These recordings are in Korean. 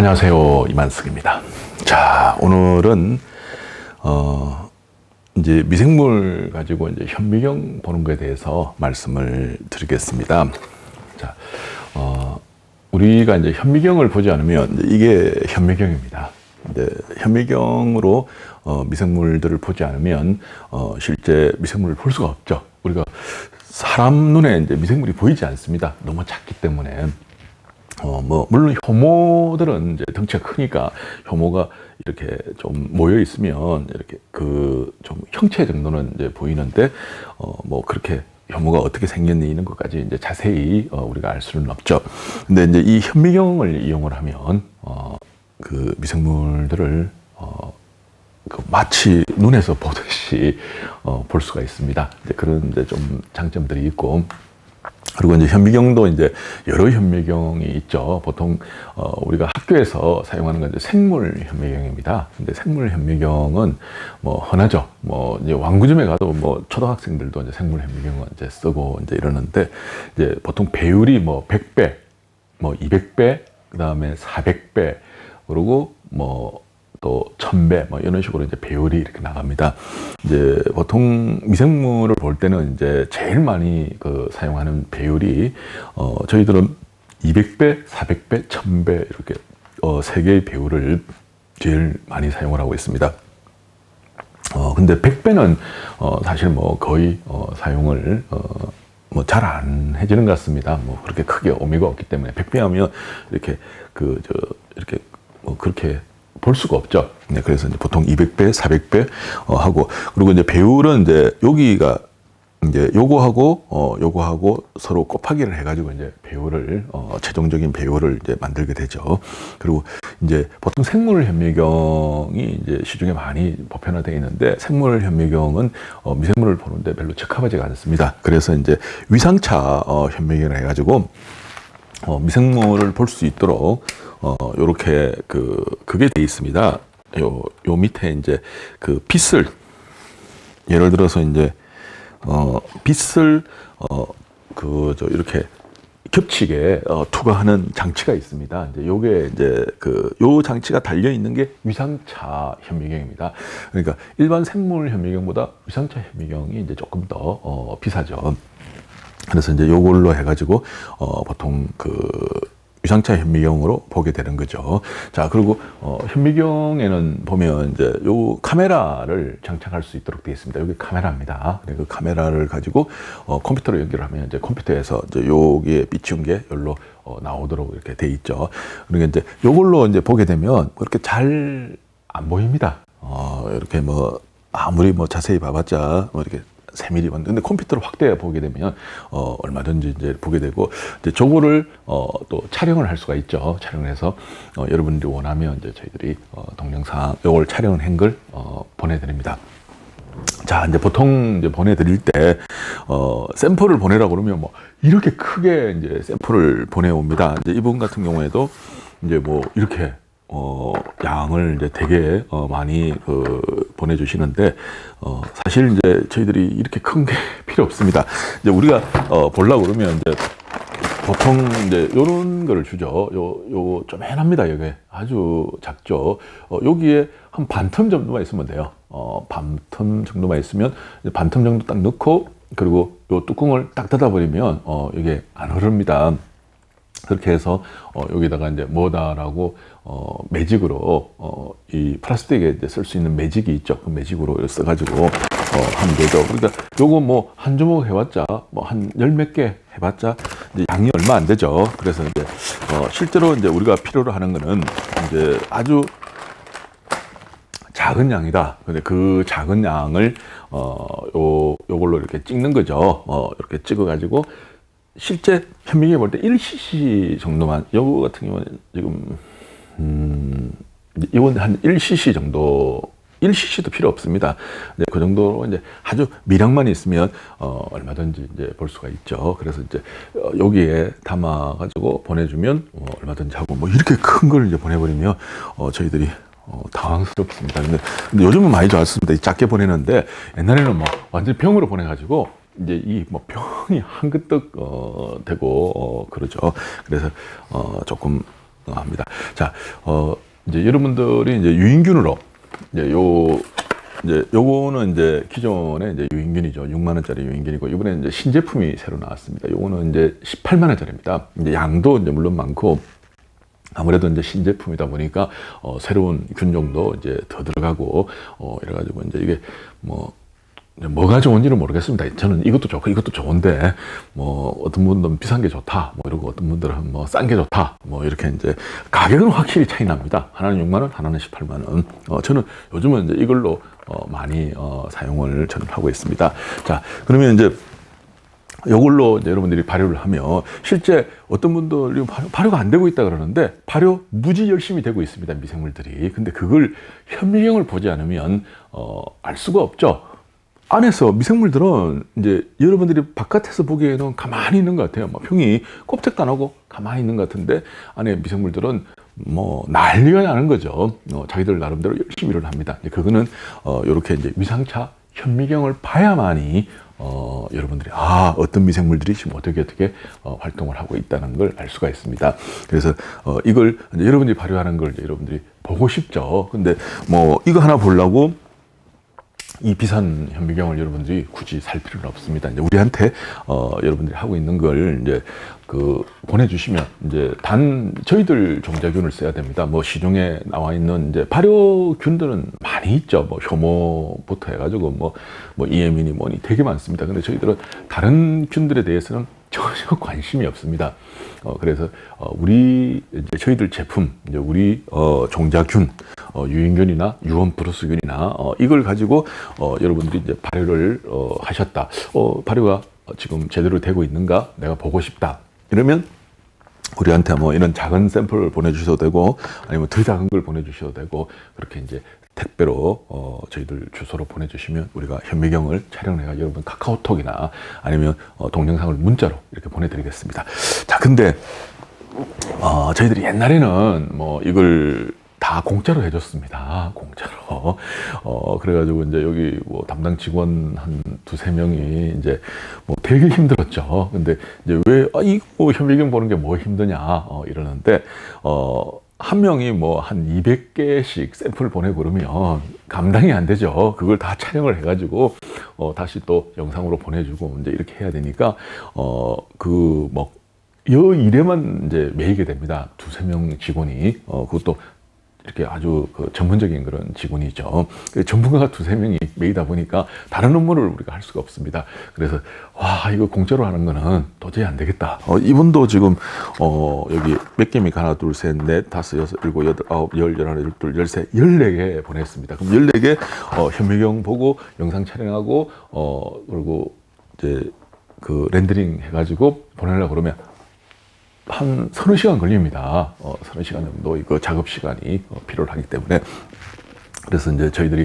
안녕하세요, 이만석입니다. 자, 오늘은 이제 미생물 가지고 이제 현미경 보는 것에 대해서 말씀을 드리겠습니다. 자, 우리가 이제 현미경을 보지 않으면 이게 현미경입니다. 이제 현미경으로 미생물들을 보지 않으면 실제 미생물을 볼 수가 없죠. 우리가 사람 눈에 이제 미생물이 보이지 않습니다. 너무 작기 때문에. 물론 효모들은 이제 덩치가 크니까 효모가 이렇게 좀 모여 있으면 이렇게 좀 형체 정도는 이제 보이는데, 그렇게 효모가 어떻게 생겼니 이런 것까지 이제 자세히 우리가 알 수는 없죠. 근데 이제 이 현미경을 이용을 하면, 그 미생물들을, 마치 눈에서 보듯이, 볼 수가 있습니다. 이제 그런 이제 좀 장점들이 있고, 그리고 이제 현미경도 이제 여러 현미경이 있죠. 보통 우리가 학교에서 사용하는 건 이제 생물 현미경입니다. 근데 생물 현미경은 흔하죠. 이제 완구점에 가도 초등학생들도 이제 생물 현미경을 이제 쓰고 이제 이러는데, 이제 보통 배율이 100배, 200배, 그다음에 400배, 그리고 또 1000배, 이런 식으로 이제 배율이 이렇게 나갑니다. 이제 보통 미생물을 볼 때는 이제 제일 많이 사용하는 배율이, 저희들은 200배, 400배, 1000배, 이렇게, 세 개의 배율을 제일 많이 사용을 하고 있습니다. 근데 100배는, 사실 거의, 사용을, 잘 안 해지는 것 같습니다. 그렇게 크게 의미가 없기 때문에 100배 하면 이렇게, 이렇게, 그렇게 볼 수가 없죠. 네, 그래서 이제 보통 200배, 400배 하고, 그리고 이제 배율은 이제 여기가 이제 요거하고 서로 곱하기를 해가지고 이제 배율을, 최종적인 배율을 이제 만들게 되죠. 그리고 이제 보통 생물 현미경이 이제 시중에 많이 보편화되어 있는데, 생물 현미경은 미생물을 보는데 별로 적합하지가 않습니다. 그래서 이제 위상차 현미경을 해가지고 미생물을 볼 수 있도록 요렇게 그게 돼 있습니다. 요 밑에 이제 빛을, 예를 들어서 이제 빛을 이렇게 겹치게 투과하는 장치가 있습니다. 이제 요게 이제 요 장치가 달려 있는 게 위상차 현미경입니다. 그러니까 일반 생물 현미경보다 위상차 현미경이 이제 조금 더 비싸죠. 그래서 이제 요걸로 해가지고 보통 위상차 현미경으로 보게 되는 거죠. 자, 그리고 현미경에는 보면 이제 요 카메라를 장착할 수 있도록 되어 있습니다. 여기 카메라입니다. 그 카메라를 가지고 컴퓨터로 연결을 하면 이제 컴퓨터에서 이제 여기에 비치운 게 여기로 나오도록 이렇게 돼 있죠. 그러니까 이제 요걸로 이제 보게 되면 그렇게 잘 안 보입니다. 이렇게 아무리 자세히 봐봤자 이렇게 3mm. 근데 컴퓨터로 확대해 보게 되면 얼마든지 이제 보게 되고, 이제 저거를 또 촬영을 할 수가 있죠. 촬영을 해서 여러분들이 원하면 이제 저희들이 동영상 요걸 촬영한 걸 보내드립니다. 자, 이제 보통 이제 보내드릴 때 샘플을 보내라고 그러면 이렇게 크게 이제 샘플을 보내옵니다. 이제 이분 같은 경우에도 이제 이렇게 양을 이제 되게 많이 보내주시는데, 사실 이제 저희들이 이렇게 큰 게 필요 없습니다. 이제 우리가 보려고 그러면 이제 보통 이제 요런 거를 주죠. 요 쪼맨합니다. 여기 아주 작죠. 여기에 한 반텀 정도만 있으면 돼요. 반텀 정도만 있으면 반텀 정도 딱 넣고, 그리고 요 뚜껑을 딱 닫아버리면 이게 안 흐릅니다. 그렇게 해서 여기다가 이제 뭐다라고 매직으로 이 플라스틱에 이제 쓸 수 있는 매직이 있죠. 그 매직으로 써가지고 하면 되죠. 그러니까 요거 한 주먹 해봤자 한 열 몇 개 해봤자 이제 양이 얼마 안 되죠. 그래서 이제 실제로 이제 우리가 필요로 하는 거는 이제 아주 작은 양이다. 근데 그 작은 양을 요걸로 이렇게 찍는 거죠. 이렇게 찍어가지고 실제 현미경에 볼 때 1cc 정도만, 요거 같은 경우는 지금 이건 한 1cc 정도, 1cc도 필요 없습니다. 네, 그 정도로 이제 아주 미량만 있으면 얼마든지 이제 볼 수가 있죠. 그래서 이제 여기에 담아 가지고 보내주면 얼마든지 하고, 이렇게 큰 걸 이제 보내버리면 저희들이 당황스럽습니다. 근데 요즘은 많이 좋았습니다. 작게 보내는데, 옛날에는 완전 병으로 보내가지고 이제 이 병이 한그떡 되고 그러죠. 그래서 조금 합니다. 자, 이제 여러분들이 이제 유인균으로 이제 요거는 이제 기존에 이제 유인균이죠. 6만 원짜리 유인균이고, 이번에 이제 신제품이 새로 나왔습니다. 요거는 이제 18만 원짜리입니다. 이제 양도 이제 물론 많고, 아무래도 이제 신제품이다 보니까 새로운 균종도 이제 더 들어가고 이래가지고 이제 이게 뭐가 좋은지는 모르겠습니다. 저는 이것도 좋고 이것도 좋은데 어떤 분들은 비싼 게 좋다 뭐 이러고, 어떤 분들은 싼 게 좋다 뭐 이렇게 이제 가격은 확실히 차이 납니다. 하나는 6만 원, 하나는 18만 원. 저는 요즘은 이제 이걸로 많이 사용을 저는 하고 있습니다. 자, 그러면 이제 이걸로 이제 여러분들이 발효를 하면 실제 어떤 분들이 발효가 안 되고 있다 그러는데 발효 무지 열심히 되고 있습니다, 미생물들이. 근데 그걸 현미경을 보지 않으면 알 수가 없죠. 안에서 미생물들은 이제 여러분들이 바깥에서 보기에는 가만히 있는 것 같아요. 병이 꼼짝도 안 하고 가만히 있는 것 같은데 안에 미생물들은 난리가 나는 거죠. 자기들 나름대로 열심히 일을 합니다. 이제 그거는 이렇게 이제 위상차 현미경을 봐야만이 여러분들이 어떤 미생물들이 지금 어떻게 활동을 하고 있다는 걸 알 수가 있습니다. 그래서 이걸 이제 여러분들이 발효하는 걸 이제 여러분들이 보고 싶죠. 근데 이거 하나 보려고 이 비싼 현미경을 여러분들이 굳이 살 필요는 없습니다. 이제 우리한테 여러분들이 하고 있는 걸 이제 보내주시면 이제 저희들 종자균을 써야 됩니다. 시중에 나와 있는 이제 발효균들은 많이 있죠. 효모부터 해가지고 이에민이 뭐니 되게 많습니다. 근데 저희들은 다른 균들에 대해서는 전혀 관심이 없습니다. 그래서 저희들 제품, 이제 우리 종자균, 유인균이나 유원 브루스균이나 이걸 가지고 여러분들이 이제 발효를 하셨다. 발효가 지금 제대로 되고 있는가? 내가 보고 싶다. 이러면 우리한테 이런 작은 샘플을 보내주셔도 되고, 아니면 더 작은 걸 보내주셔도 되고, 그렇게 이제 택배로 저희들 주소로 보내주시면 우리가 현미경을 촬영해서 여러분 카카오톡이나 아니면 동영상을 문자로 이렇게 보내드리겠습니다. 자, 근데 저희들이 옛날에는 이걸 다 공짜로 해줬습니다. 공짜로. 그래가지고 이제 여기 담당 직원 한 두세 명이 이제 되게 힘들었죠. 근데 이제 왜 이거 현미경 보는 게 뭐 힘드냐 이러는데 한 명이 한 200개씩 샘플 보내고 그러면 감당이 안 되죠. 그걸 다 촬영을 해가지고 다시 또 영상으로 보내주고 이제 이렇게 해야 되니까 여 일에만 이제 매이게 됩니다. 두세 명 직원이. 그것도 이렇게 아주 전문적인 그런 직원이죠. 전문가가 두세 명이 매이다 보니까 다른 업무를 우리가 할 수가 없습니다. 그래서 이거 공짜로 하는 거는 도저히 안 되겠다. 이분도 지금 여기 몇 개입니까? 하나, 둘, 셋, 넷, 다섯, 여섯, 일곱, 여덟, 아홉, 열, 열하나, 열둘, 열세, 14개 보냈습니다. 그럼 14개 현미경 보고 영상 촬영하고 그리고 이제 렌더링 해가지고 보내려고 그러면 한 서너 시간 걸립니다. 서너 시간 정도 이거 작업 시간이 필요하기 때문에. 그래서 이제 저희들이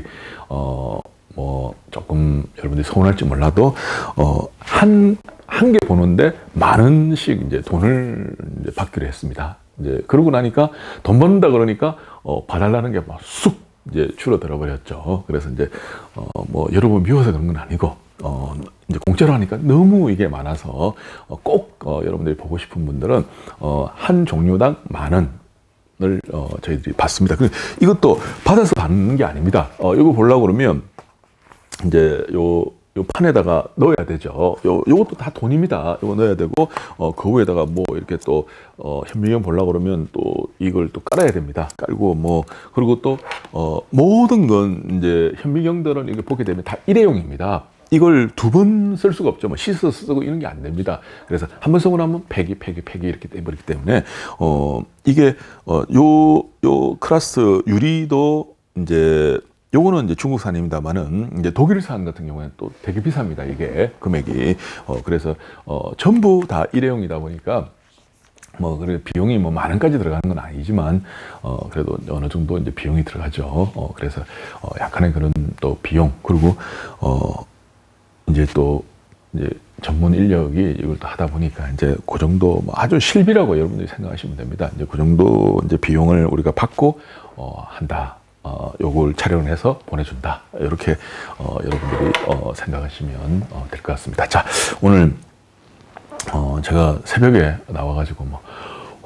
조금 여러분들이 서운할지 몰라도 한 개 보는데 만 원씩 이제 돈을 이제 받기로 했습니다. 이제 그러고 나니까 돈 번다 그러니까 봐달라는 게 쑥 이제 줄어들어 버렸죠. 그래서 이제 여러분 미워서 그런 건 아니고 이제 공짜로 하니까 너무 이게 많아서 꼭 여러분들이 보고 싶은 분들은 한 종류당 만 원을 저희들이 받습니다. 이것도 받아서 받는 게 아닙니다. 이거 보려고 그러면 이제 요 판에다가 넣어야 되죠. 요것도 다 돈입니다. 이거 넣어야 되고 그 위에다가 이렇게 또 현미경 보려고 그러면 또 이걸 또 깔아야 됩니다. 깔고 그리고 또 모든 건 이제 현미경들은 이게 보게 되면 다 일회용입니다. 이걸 두 번 쓸 수가 없죠. 씻어서 쓰고 이런 게 안 됩니다. 그래서 한 번 쓰고 나면 폐기 이렇게 돼버리기 때문에 이게 요 클래스 유리도 이제 요거는 이제 중국산입니다만은 이제 독일산 같은 경우에는 또 되게 비쌉니다. 이게 금액이. 그래서 전부 다 일회용이다 보니까 그래 비용이 만 원까지 들어가는 건 아니지만 그래도 어느 정도 이제 비용이 들어가죠. 그래서 약간의 그런 또 비용, 그리고 이제 또 이제 전문 인력이 이걸 또 하다 보니까 이제 그 정도 아주 실비라고 여러분들이 생각하시면 됩니다. 이제 그 정도 이제 비용을 우리가 받고 한다. 요걸 촬영을 해서 보내준다. 이렇게 여러분들이 생각하시면 될 것 같습니다. 자, 오늘 제가 새벽에 나와가지고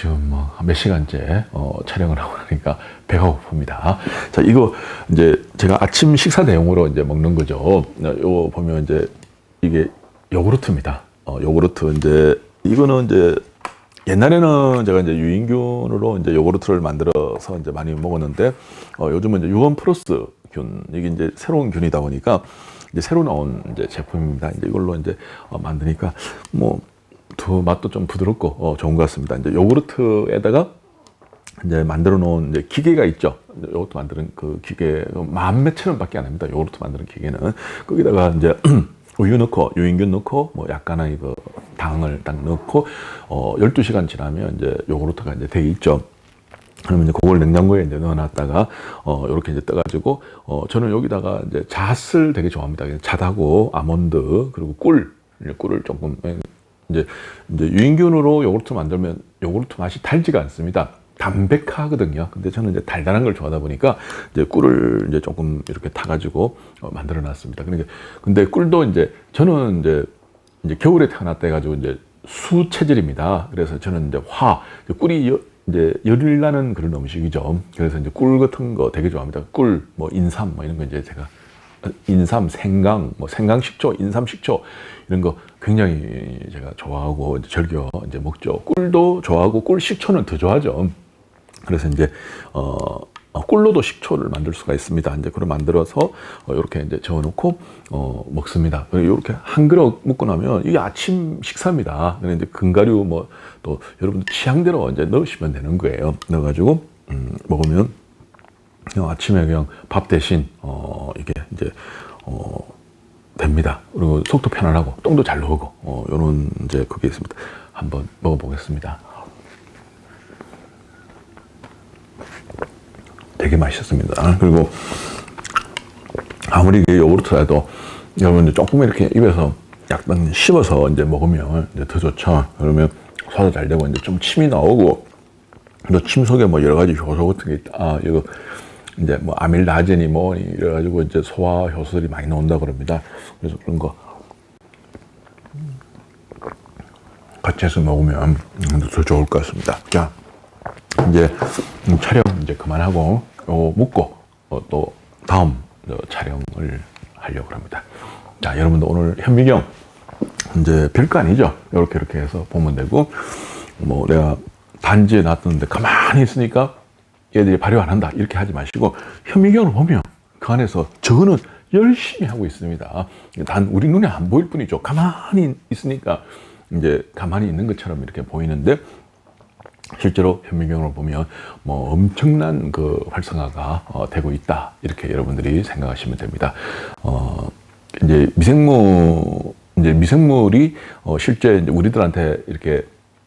지금 뭐 몇 시간째 촬영을 하고 나니까 배가 고픕니다. 자, 이거 이제 제가 아침 식사 대용으로 이제 먹는 거죠. 요 보면 이제 이게 요구르트입니다. 요구르트 이제 이거는 이제 옛날에는 제가 이제 유인균으로 이제 요구르트를 만들어서 이제 많이 먹었는데 요즘은 이제 유원 플러스 균, 이게 이제 새로운 균이다 보니까 이제 새로 나온 이제 제품입니다. 이제 이걸로 이제 만드니까 뭐 더 맛도 좀 부드럽고 좋은 것 같습니다. 이제 요구르트에다가 이제 만들어 놓은 이제 기계가 있죠. 요거트 만드는 그 기계 만 몇천 원밖에 안 합니다. 요구르트 만드는 기계는 거기다가 이제 우유 넣고 유인균 넣고 뭐 약간의 그 당을 딱 넣고 12시간 지나면 이제 요구르트가 이제 돼 있죠. 그러면 이제 그걸 냉장고에 이제 넣어놨다가 이렇게 이제 떠가지고 저는 여기다가 이제 잣을 되게 좋아합니다. 잣하고 아몬드 그리고 꿀을 조금 이제 유인균으로 요구르트 만들면 요구르트 맛이 달지가 않습니다. 담백하거든요. 근데 저는 이제 달달한 걸 좋아하다 보니까 이제 꿀을 이제 조금 이렇게 타가지고 만들어 놨습니다. 그러니까 근데 꿀도 이제 저는 이제 겨울에 태어났다 해가지고 이제 수 체질입니다. 그래서 저는 이제 꿀이 이제 열을 나는 그런 음식이죠. 그래서 이제 꿀 같은 거 되게 좋아합니다. 꿀, 뭐 인삼, 뭐 이런 거 이제 제가 인삼, 생강, 뭐 생강식초, 인삼식초 이런 거 굉장히 제가 좋아하고 이제 즐겨 이제 먹죠. 꿀도 좋아하고 꿀 식초는 더 좋아하죠. 그래서 이제 꿀로도 식초를 만들 수가 있습니다. 이제 그걸 만들어서 이렇게 이제 저어놓고 먹습니다. 이렇게 한 그릇 먹고 나면 이게 아침 식사입니다. 그래서 이제 견과류 뭐 또 여러분 취향대로 이제 넣으시면 되는 거예요. 넣어가지고 먹으면 그냥 아침에 그냥 밥 대신 이게 이제 됩니다. 그리고 속도 편안하고 똥도 잘 나오고 요런 이제 그게 있습니다. 한번 먹어보겠습니다. 되게 맛있었습니다. 그리고 아무리 이게 요구르트라도 여러분 조금 이렇게 입에서 약간 씹어서 이제 먹으면 이제 더 좋죠. 그러면 소화 잘 되고 이제 좀 침이 나오고 또 침 속에 뭐 여러 가지 효소 같은 게 있다. 이거 이제 뭐 아밀라젠이 뭐 이래가지고 이제 소화 효소들이 많이 나온다 그럽니다. 그래서 그런 거 같이 해서 먹으면 더 좋을 것 같습니다. 자, 이제 촬영 이제 그만하고 묻고 또 다음 촬영을 하려고 합니다. 자, 여러분들 오늘 현미경 이제 별거 아니죠. 이렇게 해서 보면 되고 뭐 내가 단지에 놨던데 가만히 있으니까 얘들이 발효 안 한다 이렇게 하지 마시고 현미경을 보면 그 안에서 저는 열심히 하고 있습니다. 단 우리 눈에 안 보일 뿐이죠. 가만히 있으니까 이제 가만히 있는 것처럼 이렇게 보이는데 실제로 현미경을 보면 뭐 엄청난 그 활성화가 되고 있다 이렇게 여러분들이 생각하시면 됩니다. 이제 미생물이 실제 이제 우리들한테 이렇게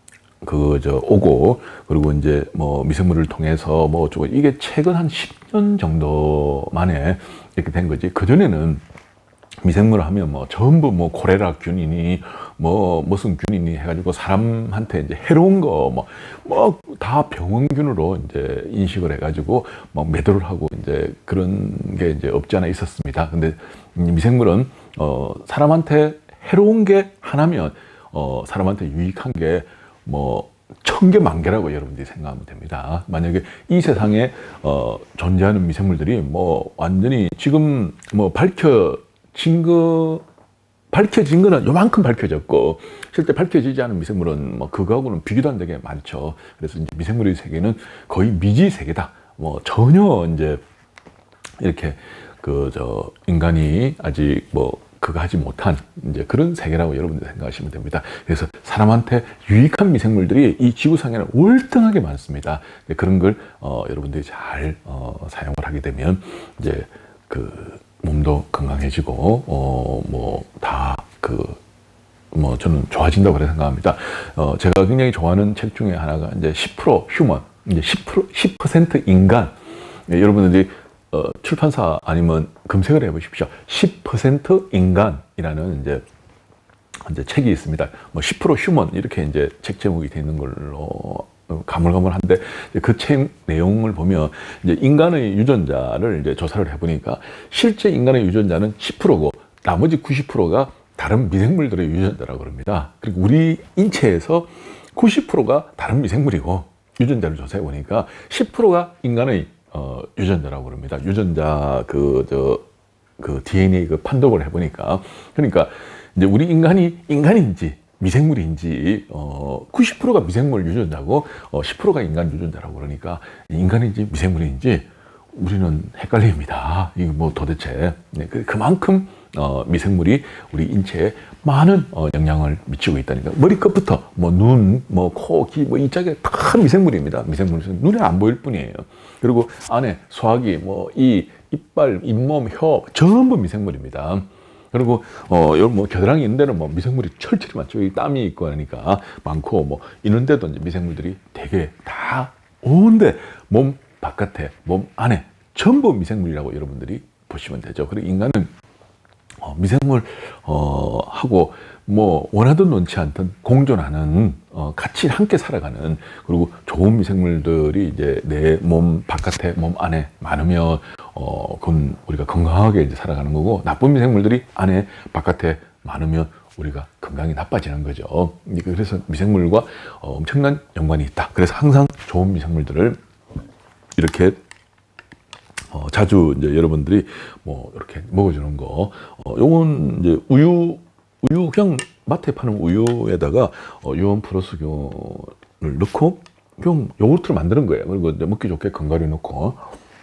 오고 그리고 이제 뭐 미생물을 통해서 뭐 어쩌고 이게 최근 한 10년 정도 만에 이렇게 된 거지. 그전에는 미생물을 하면 뭐 전부 뭐 콜레라 균이니 뭐 무슨 균이니 해가지고 사람한테 이제 해로운 거 뭐 다 병원균으로 이제 인식을 해가지고 막 매도를 하고 이제 그런 게 이제 없지 않아 있었습니다. 근데 미생물은 사람한테 해로운 게 하나면 사람한테 유익한 게 뭐 1000개, 10,000개라고 여러분들이 생각하면 됩니다. 만약에 이 세상에 존재하는 미생물들이 뭐 완전히 지금 뭐 밝혀진 거는 요만큼 밝혀졌고 실제 밝혀지지 않은 미생물은 뭐 그거하고는 비교도 안 되게 많죠. 그래서 이제 미생물의 세계는 거의 미지 세계다. 뭐 전혀 이제 이렇게 인간이 아직 뭐 그거 하지 못한 이제 그런 세계라고 여러분들 생각하시면 됩니다. 그래서 사람한테 유익한 미생물들이 이 지구상에는 월등하게 많습니다. 그런 걸 여러분들이 잘 사용을 하게 되면 이제 몸도 건강해지고 뭐 저는 좋아진다고 그래 생각합니다. 제가 굉장히 좋아하는 책 중에 하나가 이제 10% 휴먼, 이제 10% 인간. 여러분들이 출판사 아니면 검색을 해보십시오. 10% 인간이라는 이제 책이 있습니다. 뭐 10% 휴먼 이렇게 이제 책 제목이 되어 있는 걸로 가물가물한데 그 책 내용을 보면 이제 인간의 유전자를 이제 조사를 해보니까 실제 인간의 유전자는 10%고 나머지 90%가 다른 미생물들의 유전자라고 합니다. 그리고 우리 인체에서 90%가 다른 미생물이고 유전자를 조사해 보니까 10%가 인간의 유전자라고 그럽니다. 유전자 그 DNA 그 판독을 해보니까 그러니까 이제 우리 인간인지 미생물인지 90%가 미생물 유전자고 10%가 인간 유전자라고 그러니까 인간인지 미생물인지 우리는 헷갈립니다. 이게 뭐 도대체 그만큼 미생물이 우리 인체에 많은 영향을 미치고 있다니까. 머리끝부터 뭐 눈, 뭐 코, 귀, 뭐 이쪽에 다 미생물입니다. 미생물은 눈에 안 보일 뿐이에요. 그리고 안에 소화기, 뭐 이 이빨, 잇몸, 혀 전부 미생물입니다. 그리고 뭐 겨드랑이 있는 데는 뭐 미생물이 철철이 많죠. 이 땀이 있고 하니까 많고 뭐 있는데도 이제 미생물들이 되게 다 온데 몸 바깥에, 몸 안에 전부 미생물이라고 여러분들이 보시면 되죠. 그리고 인간은 미생물 하고 뭐 원하든 원치 않든 공존하는 같이 함께 살아가는 그리고 좋은 미생물들이 이제 내 몸 바깥에 몸 안에 많으면 그건 우리가 건강하게 이제 살아가는 거고 나쁜 미생물들이 안에 바깥에 많으면 우리가 건강이 나빠지는 거죠. 그래서 미생물과 엄청난 연관이 있다. 그래서 항상 좋은 미생물들을 이렇게 자주 이제 여러분들이 뭐 이렇게 먹어주는 거, 요건 이제 우유 그냥 마트에 파는 우유에다가 요온 플러스균을 넣고 그냥 요구르트를 만드는 거예요. 그리고 이제 먹기 좋게 견과류 넣고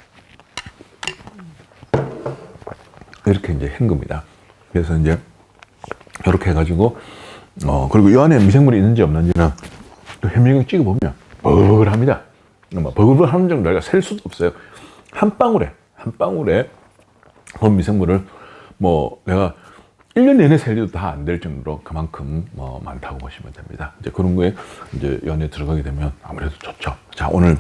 이렇게 이제 한 겁니다. 그래서 이제 이렇게 해가지고 그리고 이 안에 미생물이 있는지 없는지는 현미경 찍어보면 버글합니다. 버글버글하는 정도가 셀 수도 없어요. 한 방울에 그 미생물을 뭐 내가 1년 내내 셀려도 다 안 될 정도로 그만큼 많다고 보시면 됩니다. 이제 그런 거에 이제 연에 들어가게 되면 아무래도 좋죠. 자, 오늘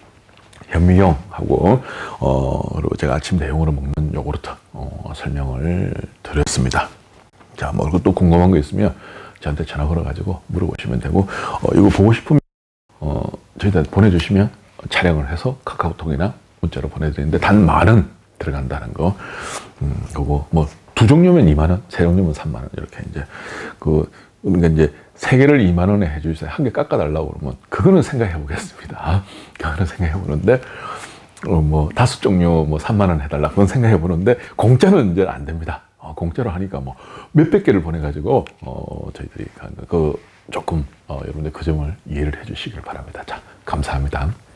현미경하고 그리고 제가 아침 대용으로 먹는 요구르트 설명을 드렸습니다. 자, 뭐 또 궁금한 거 있으면 저한테 전화 걸어가지고 물어보시면 되고 이거 보고 싶으면 저희한테 보내주시면 촬영을 해서 카카오톡이나 문자로 보내드리는데 단 만원 들어간다는 거. 그거 뭐 2종류면 2만원, 3종류면 3만원 이렇게 이제 그러니까 이제 3개를 2만원에 해주세요. 1개 깎아달라고 그러면 그거는 생각해 보겠습니다. 그거는 생각해 보는데 뭐 5종류 뭐 3만원 해달라 그건 생각해 보는데 공짜는 이제 안 됩니다. 공짜로 하니까 뭐 몇백 개를 보내가지고 저희들이 조금 여러분들 그 점을 이해를 해주시길 바랍니다. 자, 감사합니다.